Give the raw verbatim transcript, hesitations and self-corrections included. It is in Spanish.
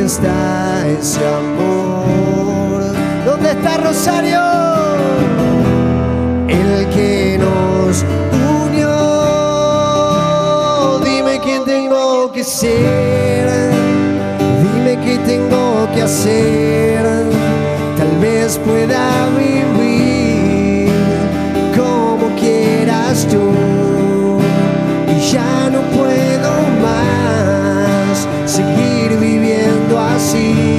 está ese amor? ¿Dónde está Rosario? El que nos unió. Dime quién tengo que ser, dime qué tengo que hacer. Tal vez pueda vivir como quieras tú. Y ya no puedo más seguir viviendo así.